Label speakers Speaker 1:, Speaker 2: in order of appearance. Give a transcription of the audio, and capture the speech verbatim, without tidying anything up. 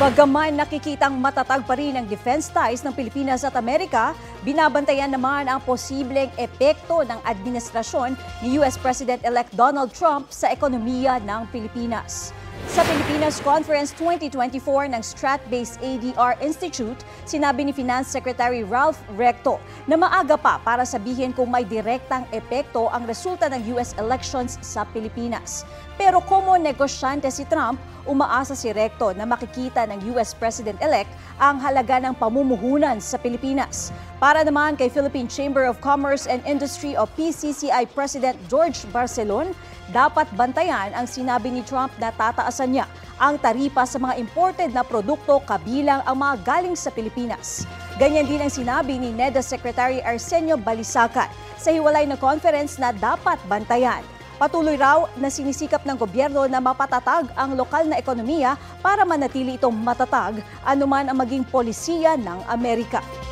Speaker 1: Bagaman nakikitang matatag pa rin ang defense ties ng Pilipinas at Amerika, binabantayan naman ang posibleng epekto ng administrasyon ni U S President-elect Donald Trump sa ekonomiya ng Pilipinas. Sa Pilipinas Conference twenty twenty-four ng Strat-based A D R Institute, sinabi ni Finance Secretary Ralph Recto na maaga pa para sabihin kung may direktang epekto ang resulta ng U S elections sa Pilipinas. Pero como negosyante si Trump, umaasa si Recto na makikita ng U S President-elect ang halaga ng pamumuhunan sa Pilipinas. Para naman kay Philippine Chamber of Commerce and Industry o P C C I President George Barcelon, dapat bantayan ang sinabi ni Trump na tataasan niya ang taripa sa mga imported na produkto kabilang ang mga galing sa Pilipinas. Ganyan din ang sinabi ni NEDA Secretary Arsenio Balisacan sa hiwalay na conference na dapat bantayan. Patuloy raw na sinisikap ng gobyerno na mapatatag ang lokal na ekonomiya para manatili itong matatag anuman ang maging polisiya ng Amerika.